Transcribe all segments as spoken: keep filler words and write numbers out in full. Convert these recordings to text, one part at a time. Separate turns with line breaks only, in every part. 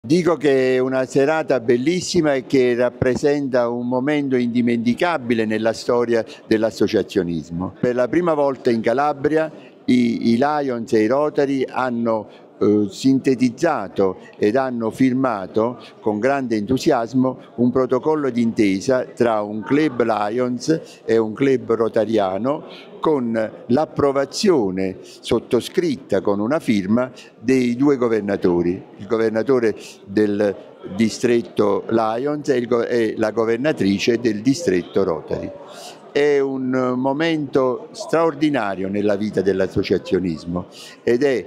Dico che è una serata bellissima e che rappresenta un momento indimenticabile nella storia dell'associazionismo. Per la prima volta in Calabria i, i Lions e i Rotary hanno eh, sintetizzato ed hanno firmato con grande entusiasmo un protocollo d'intesa tra un club Lions e un club rotariano, con l'approvazione sottoscritta con una firma dei due governatori, il governatore del distretto Lions e, il, e la governatrice del distretto Rotary. È un momento straordinario nella vita dell'associazionismo ed è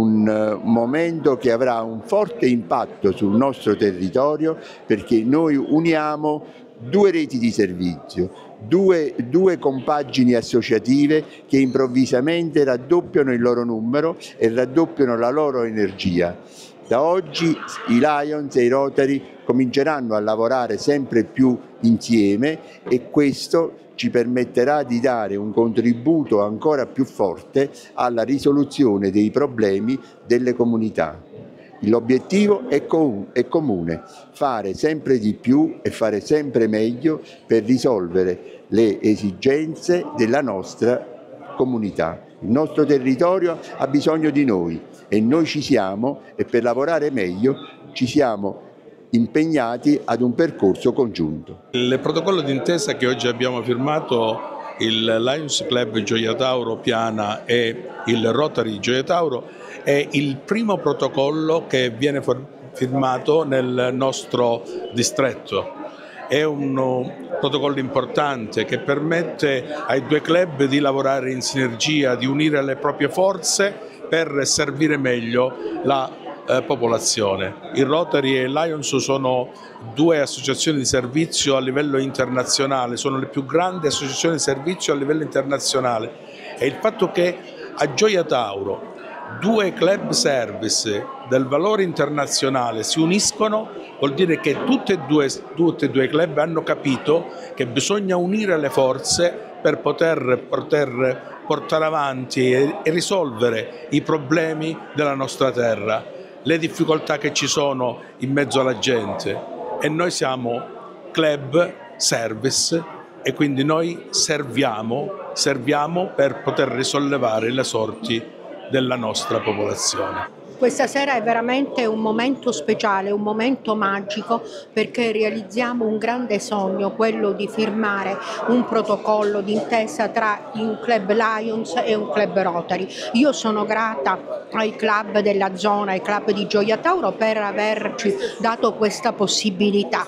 un momento che avrà un forte impatto sul nostro territorio, perché noi uniamo due reti di servizio, due, due compagini associative che improvvisamente raddoppiano il loro numero e raddoppiano la loro energia. Da oggi i Lions e i Rotary cominceranno a lavorare sempre più insieme e questo ci permetterà di dare un contributo ancora più forte alla risoluzione dei problemi delle comunità. L'obiettivo è, com è comune, fare sempre di più e fare sempre meglio per risolvere le esigenze della nostra comunità. Il nostro territorio ha bisogno di noi e noi ci siamo, e per lavorare meglio ci siamo impegnati ad un percorso congiunto.
Il protocollo d'intesa che oggi abbiamo firmato, il Lions Club Gioia Tauro Piana e il Rotary Gioia Tauro, è il primo protocollo che viene firmato nel nostro distretto. È un protocollo importante che permette ai due club di lavorare in sinergia, di unire le proprie forze per servire meglio la eh, popolazione. Il Rotary e il Lions sono due associazioni di servizio a livello internazionale, sono le più grandi associazioni di servizio a livello internazionale, e il fatto che a Gioia Tauro due club service del valore internazionale si uniscono vuol dire che tutte e due, tutte e due i club hanno capito che bisogna unire le forze per poter, poter portare avanti e, e risolvere i problemi della nostra terra, le difficoltà che ci sono in mezzo alla gente. E noi siamo club service e quindi noi serviamo, serviamo per poter risollevare le sorti della nostra popolazione.
Questa sera è veramente un momento speciale, un momento magico, perché realizziamo un grande sogno, quello di firmare un protocollo d'intesa tra un club Lions e un club Rotary. Io sono grata ai club della zona, ai club di Gioia Tauro, per averci dato questa possibilità.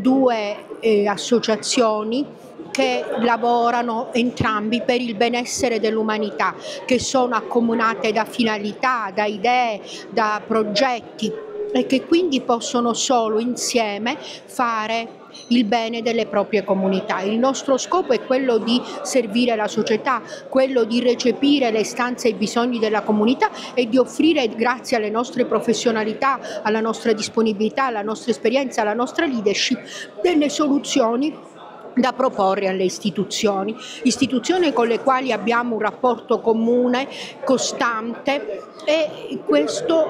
Due eh, associazioni che lavorano entrambi per il benessere dell'umanità, che sono accomunate da finalità, da idee, da progetti, e che quindi possono solo insieme fare il bene delle proprie comunità. Il nostro scopo è quello di servire la società, quello di recepire le istanze e i bisogni della comunità e di offrire, grazie alle nostre professionalità, alla nostra disponibilità, alla nostra esperienza, alla nostra leadership, delle soluzioni da proporre alle istituzioni, istituzioni con le quali abbiamo un rapporto comune, costante, e questo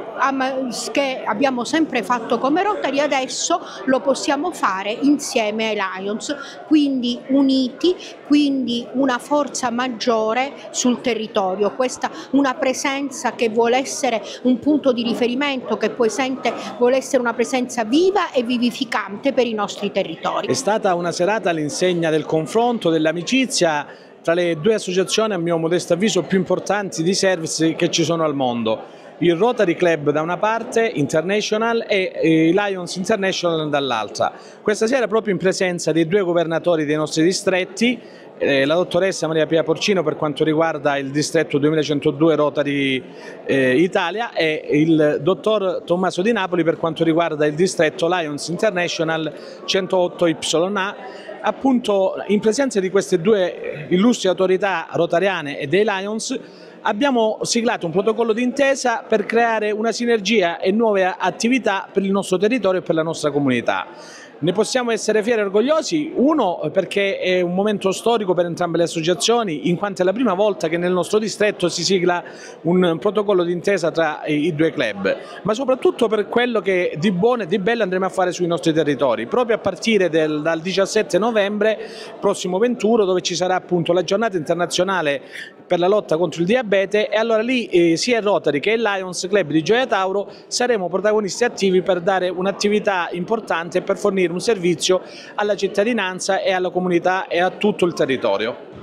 che abbiamo sempre fatto come Rotary adesso lo possiamo fare insieme ai Lions, quindi uniti, quindi una forza maggiore sul territorio, questa una presenza che vuole essere un punto di riferimento, che poi sente, vuole essere una presenza viva e vivificante per i nostri territori.
È stata una serata all'insegna del confronto, dell'amicizia tra le due associazioni, a mio modesto avviso, più importanti di service che ci sono al mondo. Il Rotary Club da una parte, International, e i Lions International dall'altra. Questa sera, proprio in presenza dei due governatori dei nostri distretti, eh, la dottoressa Maria Pia Porcino per quanto riguarda il distretto duemilacentodue Rotary eh, Italia, e il dottor Tommaso Di Napoli per quanto riguarda il distretto Lions International centootto Y A. Appunto, in presenza di queste due illustri autorità rotariane e dei Lions, abbiamo siglato un protocollo d'intesa per creare una sinergia e nuove attività per il nostro territorio e per la nostra comunità. Ne possiamo essere fieri e orgogliosi, uno perché è un momento storico per entrambe le associazioni, in quanto è la prima volta che nel nostro distretto si sigla un protocollo d'intesa tra i due club, ma soprattutto per quello che di buono e di bello andremo a fare sui nostri territori, proprio a partire del, dal diciassette novembre prossimo venturo, dove ci sarà appunto la giornata internazionale per la lotta contro il diabete, e allora lì eh, sia il Rotary che il Lions Club di Gioia Tauro saremo protagonisti attivi per dare un'attività importante e per fornire un servizio alla cittadinanza e alla comunità e a tutto il territorio.